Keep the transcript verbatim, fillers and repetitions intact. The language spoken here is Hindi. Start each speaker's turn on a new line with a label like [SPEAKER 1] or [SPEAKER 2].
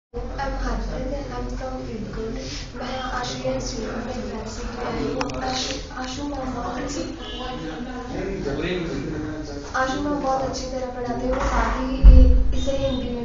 [SPEAKER 1] I'm Harpreet and I'm from Vidgood. मैं आशिया स्टूडेंट में एग्जाम से आई हूँ। आशु आशु मैम बहुत अच्छी आशु मैम बहुत अच्छी तरह पढ़ाते हैं। वो साथ ही इसे हिंदी में